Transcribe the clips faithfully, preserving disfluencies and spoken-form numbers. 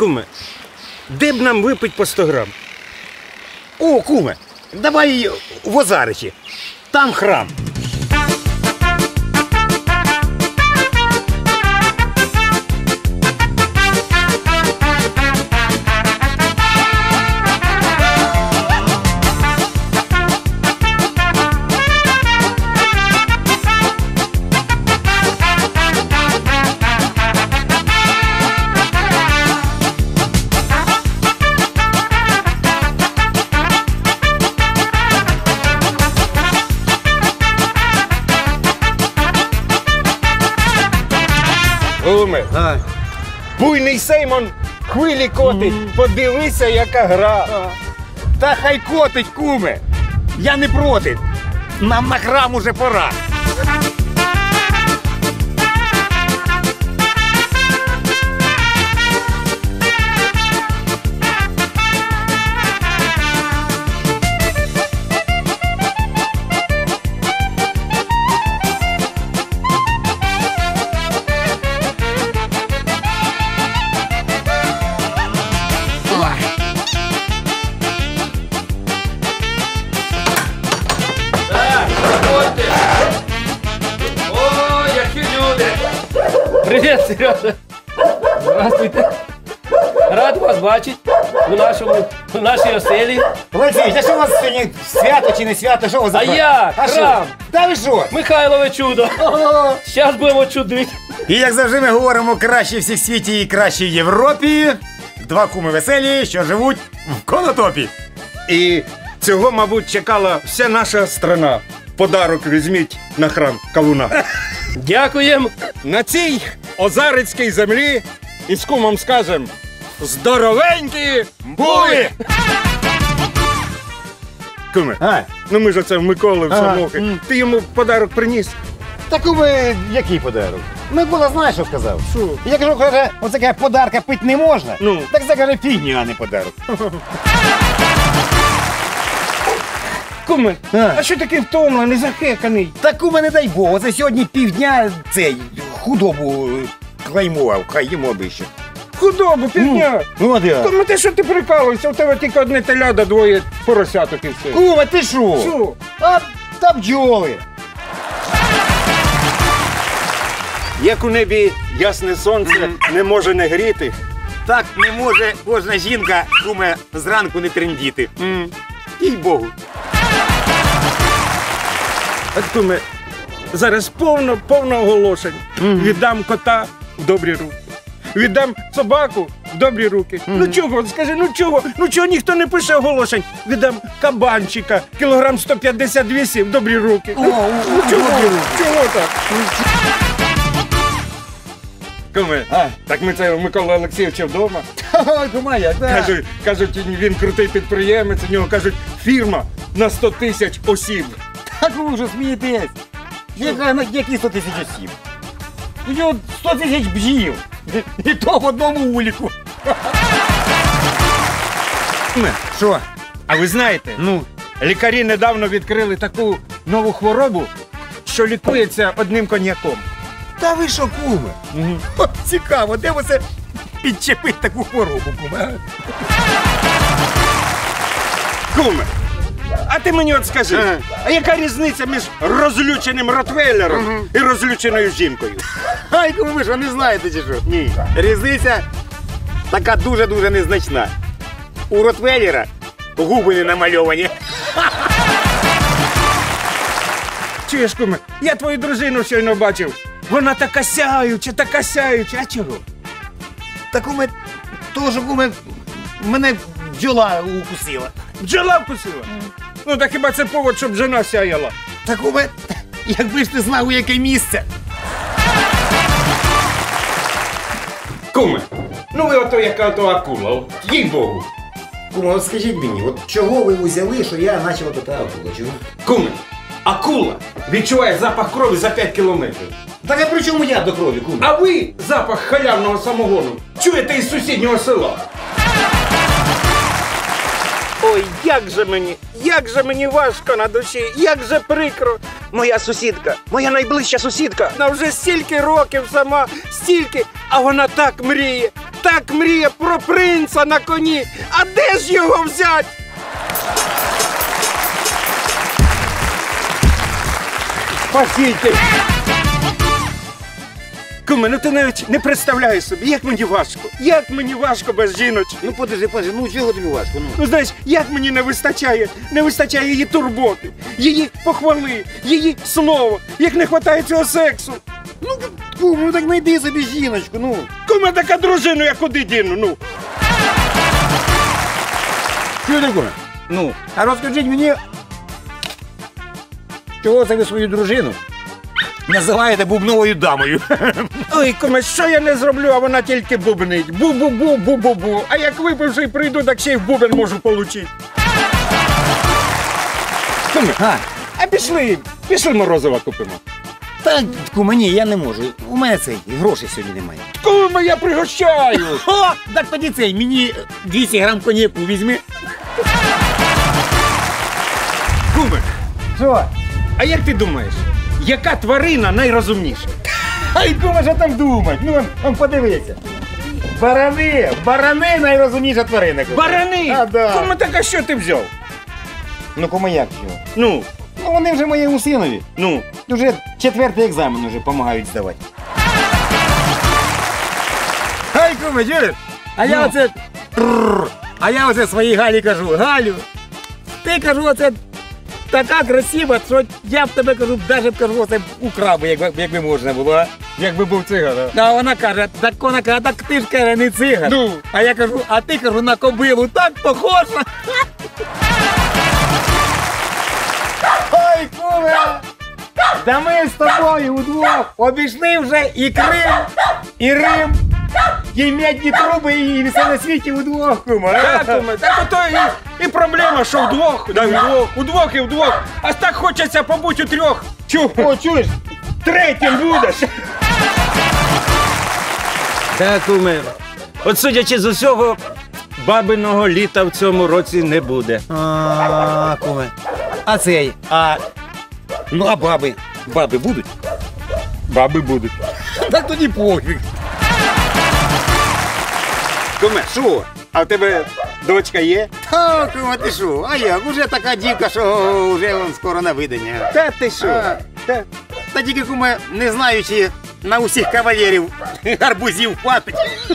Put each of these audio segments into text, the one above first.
Куме, де б нам випить по сто грам? О, куме, давай в Озаричі. Там храм. Куме, буйний Сеймон хвилі котить, подивися, яка гра. Та хай котить, куме. Я не проти. Нам на храм уже пора. Привіт, Сережа! Здравствуйте! Рад вас бачити у нашому, у нашій оселі. Олексій, а що у вас сьогодні свято чи не свято? Що у вас за А як? А Храм! що? Та ви що? Михайлове чудо! Зараз будемо чудити. І як завжди ми говоримо краще всіх світі і краще в Європі. Два куми веселі, що живуть в Конотопі. І цього, мабуть, чекала вся наша страна. Подарок візьміть на храм кавуна. Дякуємо. На цій озарицькій землі із кумом скажем здоровенькі були! Куме, А, ну ми ж оце в Миколи в Ага, Самохи. м. Ти йому подарок приніс? та куме, який подарок? Микола знаєш, що сказав? Що? Я кажу, каже, оце каже, подарка пити не можна. Ну. Так це каже фігня, а не подарок. Куме, А. а що такий втомлений, захеканий? Та куме, не дай Бог, оце сьогодні півдня цей худобу клеймував, хай йому обище. Худобу, півдня. Ну, а де? Куме, ти що ти прикалуєшся? У тебе тільки одне теляда, двоє поросяток і все. Куме, ти що? Що? А, та бджоли. Як у небі ясне сонце не може не гріти. Так не може кожна жінка, куме, зранку не трендіти. Їй Богу. От, куме, зараз повно, повно оголошень. Віддам кота в добрі руки. Віддам собаку в добрі руки. Ну чого, скажи, ну чого? Ну чого ніхто не пише оголошень? Віддам кабанчика, кілограм сто п'ятдесят вісім в добрі руки. Ну, ну чого? Чого так? Куме, А? так ми це у Миколи Олексійовича вдома. Ой, кума, як, да. Кажуть, кажуть, він крутий підприємець, у нього, кажуть, фірма на сто тисяч осіб. Так ви вже смієтесь. Яка, на які сто тисяч осіб? У нього сто тисяч бджіл. І то в одному уліку. Що? А ви знаєте, Ну, лікарі недавно відкрили таку нову хворобу, що лікується одним коньяком. та ви що, куме? О, цікаво, де ви це підчепить таку хворобу, куме? Куме, а ти мені от скажи, Ага. а яка різниця між розлюченим ротвейлером і розлюченою жінкою? Ай, куме, ви що, не знаєте чи що? Ні. Різниця така дуже-дуже незначна. У ротвейлера губи не намальовані. Чуєш, куме, я твою дружину щойно бачив. Вона така сяюча, така сяюча. А чого? Та, куме, того, що, куме, мене бджола укусила. Бджола вкусила? Ну так хіба це повод, щоб жена сяяла? Та, куме, якби ж ти знав, у яке місце. Куме, ну ви ото яка ото акула, от, їй-богу. Куме, от скажіть мені, от чого ви узяли, що я наче от ота акула, чого? Куме, акула відчуває запах крові за п'ять кілометрів. Так а при чому я до крові, куме? А ви запах халявного самогону чуєте із сусіднього села. Ой, як же мені, як же мені важко на душі, як же прикро. Моя сусідка, моя найближча сусідка, вона вже стільки років сама, стільки, а вона так мріє, так мріє про принца на коні. А де ж його взять? Спасите! Куме, ну ти навіть не представляєш собі, як мені важко. Як мені важко без жіночки. Ну подожди, подожди, ну чого тобі важко? Ну, Ну знаєш, як мені не вистачає, не вистачає її турботи, її похвали, її слова, як не вистачає цього сексу. ну кум, ну так знайди собі жіночку, ну. Куме, така дружину, я куди діну, ну. Що таке? Ну, а розкажіть мені, чого це ви свою дружину називаєте бубновою дамою? Ой, куме, що я не зроблю, а вона тільки бубнить. Бу-бу-бу, бу-бу-бу. А як випивши прийду, так ще й в бубен можу получити. Куме, А, а пішли, пішли морозива купимо. та куме, ні, я не можу. У мене цей, грошей сьогодні немає. Куме, я пригощаю. О, так тоді цей, мені двісті грам коньяку візьми. Куме, Що? а як ти думаєш, яка тварина найрозумніша? Ай, куме, що там думать? Ну, он, он подивися. Барани, барани найрозумніша тварина. Куме. Барани! А, да. Куме, так а що ти взяв? Ну, куме, як його? Ну, Ну, вони вже моєму синові. ну. Вже четвертий екзамен вже допомагають здавати. Ай, куме, чуєш? А я Ну. оце... Трррр. А я оце своїй Галі кажу, Галю, ти, кажу, оце така красива, що я б тебе, кажу, навіть б, кажу, оце украв би, якби, якби можна було, а? Якби був циган. А вона каже, так вона каже, так ти ж, каже, не циган. Ну. А я кажу, а ти, кажу, на кобилу так похожа. Ой, куме! Да ми з тобою удвох обійшли вже і Крим, і Рим, і медні труби, і все на світі удвох, куме. Так, куме, так ото і, і проблема, що вдвох, да, вдвох, удвох і вдвох. А так хочеться побути у трьох. Чу, О, чуєш? третім будеш. Так, куме, от судячи з усього, бабиного літа в цьому році не буде. А, куме. А цей, а... Ну, а баби? Баби будуть? Баби будуть. Так тоді пофіг. Куме, що? А в тебе дочка є? Так, куме, ти що? А як? Уже така дівка, що вже вон скоро на видання. Та ти що? А. Та. Та тільки, куме, не знаю, чи на усіх кавалерів гарбузів хватить.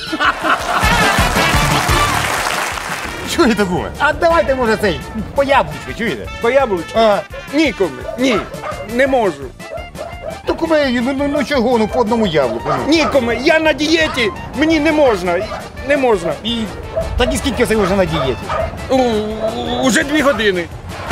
Чуєте, куме? А давайте, може, цей, по яблучку, чуєте? По яблучку? А, Ні, куме, ні, не можу. то, куме, ну, ну, ну чого, ну по одному яблуку. Ну. Ні, куме, я на дієті, мені не можна, не можна. І так і скільки це вже на дієті? У, у- уже дві години.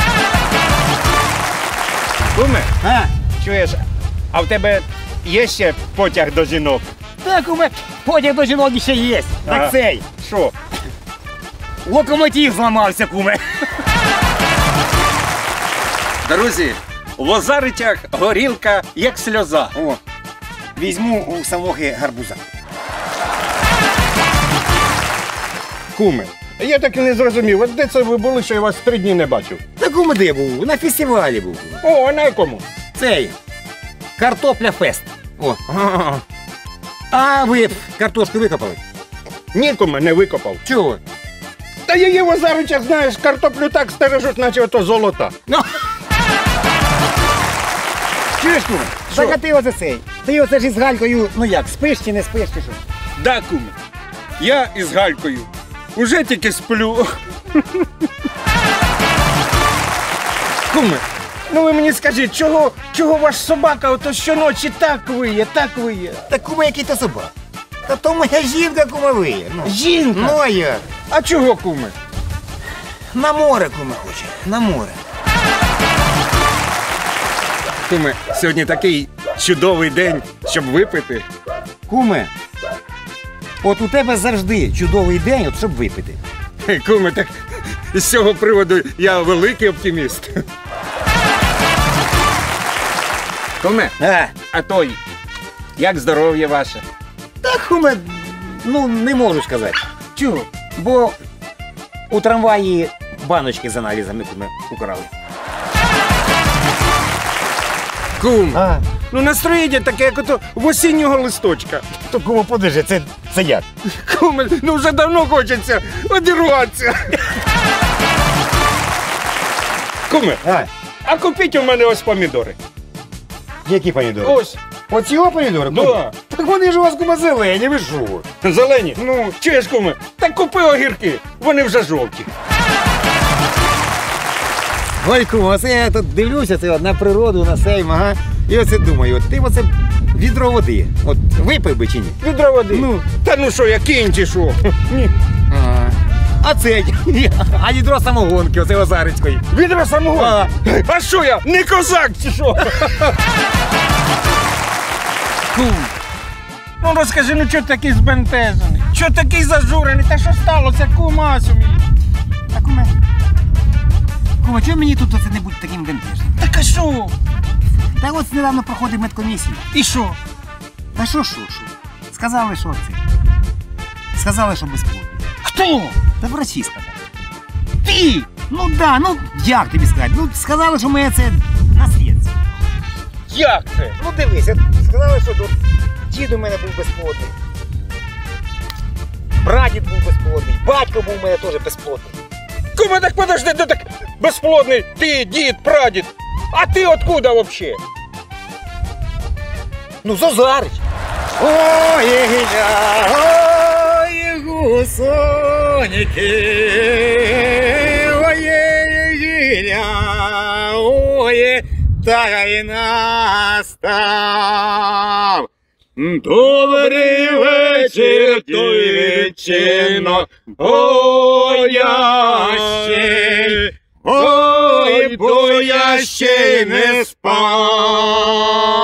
Куме, А? чуєш, а в тебе є ще потяг до жінок? Так, куме, потяг до жінок ще є. Ага. Так цей, Що? локомотив зламався, куме. Друзі, в Лозаричах горілка як сльоза. О, візьму у самохи гарбуза. Куме, я так і не зрозумів, от де це ви були, що я вас три дні не бачив? Так куме де був? На фестивалі був. О, а на якому? Цей, картопля фест. О. А, А ви б картошку викопали? ні, куме, не викопав. Чого? Та її в Лозаричах, знаєш, картоплю так стережуть, наче ото золота. Ну. Чуєш, куме? Що? Так а ти оце цей. Ти оце ж із Галькою, ну як, спиш чи не спиш, чи що? Да, куме, я із Галькою уже тільки сплю. Куме, ну ви мені скажіть, чого, чого ваш собака ото щоночі так виє, так виє? Та куме, який то собак? Та то моя жінка, куме, виє. Ну. Жінка? Ну а як? А чого, куме? На море, куме, хоче. На море. Куме, сьогодні такий чудовий день, щоб випити. Куме, от у тебе завжди чудовий день, от щоб випити. Хе, Куме, так з цього приводу я великий оптиміст. Куме, А, а той, як здоров'я ваше? так, куме, ну не можу сказати. Чого? Бо у трамваї баночки з аналізами, куме, украли. Кум, А, ну настроєння таке, як ото в осіннього листочка. то кому подержи, це, це як? Куме, ну вже давно хочеться одірватися. Куме, А, а купіть у мене ось помідори. які помідори? Ось, Оці о помідори? Да. Куме? Так вони ж у вас, куме, зелені, ви що? зелені. Ну, Чуєш, куме, так купи огірки, вони вже жовті. ой, куме, оце я тут дивлюся це от, на природу, на сейм, ага. І оце думаю, от ти оце відро води. От випив би чи ні? Відро води. Ну. Та ну що, я кінь чи що? Ні. А, а це, а відро самогонки, оце Озарицької. Відро самого. А. А що я, не козак чи що? Кум, ну розкажи, ну чого такий збентежений? Чого такий зажурений? Та що сталося, кумасю мій? Так, куме, куме, чого мені тут оце не бути таким бентежним? Так а що? Та от недавно проходив медкомісію. І що? Та що, що, що? Сказали, що це? Сказали, що безплодно. Хто? Та врачі сказали. Ти? Ну да, ну як тобі сказати? Ну сказали, що ми це наслідство. Як це? Ну дивись, от сказали, що тут дід у мене був безплодний. Прадід був безплодний, батько був у мене теж безплодний. Куме, так подожди, ну так безплодний ти, дід, прадід. А ти откуда вообще? Ну, Зозарич. Ой, гіля, ой, гусоніки, ой, гіля, ой, та й настав. Добрий вечір, той відчинок, ой, я ще, ой, бо я ще не спав.